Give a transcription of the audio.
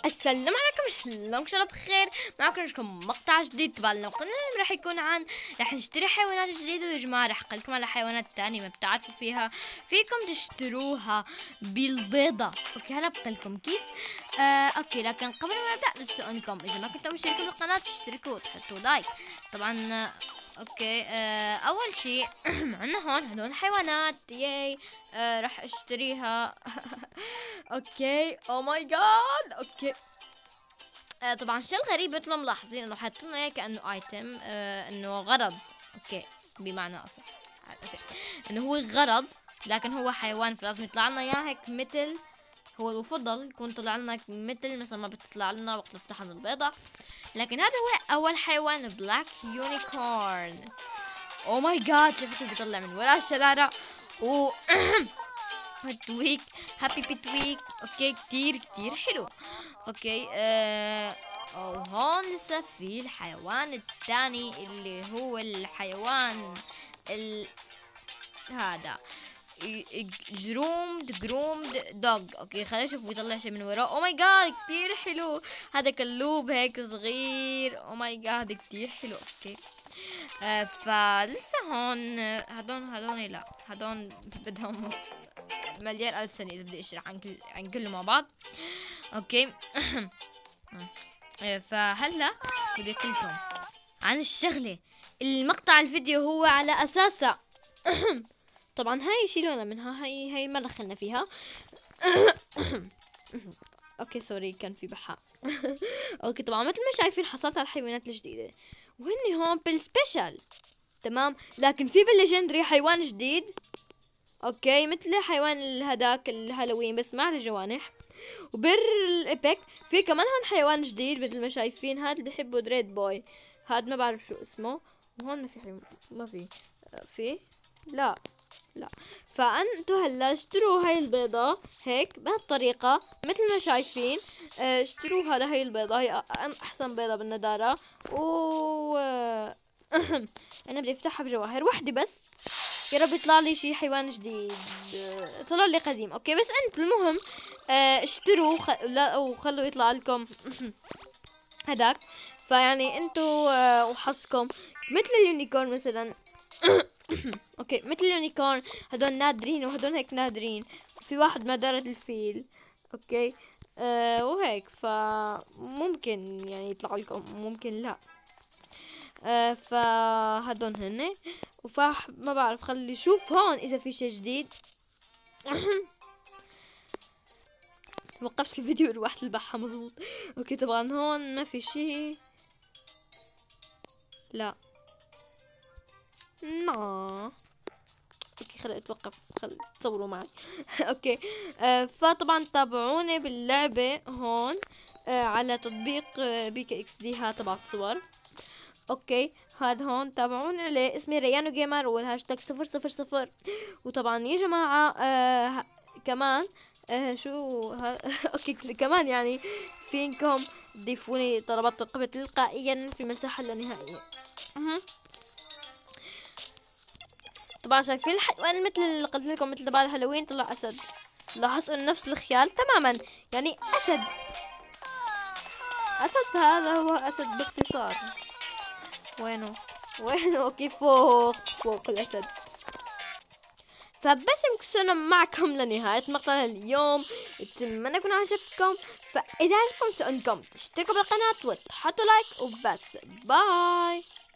السلام عليكم، شلونكم؟ شلون بخير؟ معكم نشكم مقطع جديد. طبعا المقطع راح يكون عن راح نشتري حيوانات جديدة. ويا جماعة راح اقلكم على حيوانات تانية ما بتعرفوا فيها، فيكم تشتروها بالبيضة. اوكي هلا بقلكم كيف. اوكي لكن قبل ما نبدأ نسألكم اذا ما كنتم مشتركين بالقناة تشتركوا وتحطوا لايك. طبعا اوكي اول شيء عندنا هون هدول الحيوانات. ياي راح اشتريها. اوكي او ماي جاد. اوكي طبعا الشيء الغريب مثل ما ملاحظين انه حاطين لنا اياه كانه ايتم، انه غرض. اوكي بمعنى اصح اوكي انه هو غرض، لكن هو حيوان فلازم يطلع لنا اياه هيك مثل. هو المفضل يكون طلع لنا مثل ما بتطلع لنا وقت نفتحها من البيضة. لكن هذا هو اول حيوان، بلاك يونيكورن. او ماي جاد شايفته بيطلع من وراء الشرارة. و تويك هابي بيتويك. اوكي كتير كتير حلو. اوكي وهون لسه في الحيوان الثاني اللي هو الحيوان هذا جرومد دوغ. اوكي خلينا نشوف بيطلع شيء من وراه. او ماي جاد كتير حلو. هذا كلوب هيك صغير. او ماي جاد كتير حلو. اوكي فلسه هون هدون لا هدون بدهم مليار ألف سنة إذا بدي أشرح عن كله مع بعض. أوكي فهلا بدي أقولكم عن الشغلة. المقطع الفيديو هو على أساسها طبعا هاي يشيلونا منها، هاي ما دخلنا فيها. اوكي سوري كان في بحة. اوكي طبعا مثل ما شايفين حصلت على الحيوانات الجديدة وهني هون بالسبيشال. تمام لكن في بالليجندري حيوان جديد. اوكي مثل حيوان هداك الهالوين بس ما على جوانح. وبر الإيبك في كمان هون حيوان جديد مثل ما شايفين. هاد اللي بحبه دريد بوي. هاد ما بعرف شو اسمه. وهون ما في حيوان، ما في لا لا. فانتو هلا اشتروا هاي البيضة هيك بهالطريقة مثل ما شايفين. اشتروا هاي البيضة، هي احسن بيضة بالنضارة. و انا بدي افتحها بجواهر وحدة بس. يا رب يطلع لي شي حيوان جديد. طلع لي قديم. اوكي بس انت المهم اشتروا لا وخلوا يطلع لكم هداك. فيعني انتو وحظكم مثل اليونيكورن مثلا. اوكي مثل اليونيكورن هدول نادرين وهدول هيك نادرين. في واحد مدارة الفيل. اوكي وهيك فممكن يعني يطلع لكم ممكن لا. فهدول هن وفاح ما بعرف. خلي شوف هون اذا في شي جديد. وقفت الفيديو ورحت البحة مزبوط. اوكي طبعا هون ما في شي. لا اوكي خلي اتوقف، خلي تصوروا معي. اوكي فطبعا تابعوني باللعبة هون على تطبيق بيكا اكس دي ها تبع الصور. اوكي هاد هون تابعوني عليه، اسمي ريانو جيمر والهاشتاج 000. وطبعا يا جماعة كمان شو اوكي كمان يعني فينكم تضيفوني طلبات القبة تلقائيا في مساحة لا نهائية. طبعا شايفين الحيوان مثل اللي قلت لكم مثل تبع الهالوين طلع اسد. لاحظوا انه نفس الخيال تماما يعني اسد. اسد هذا هو اسد باختصار. وينه اوكي فوق الاسد. فبس مكسونا معكم لنهاية مقطع اليوم. اتمنى يكون عجبكم. فاذا عجبكم سألكم تشتركوا بالقناة وتحطوا لايك وبس. باي.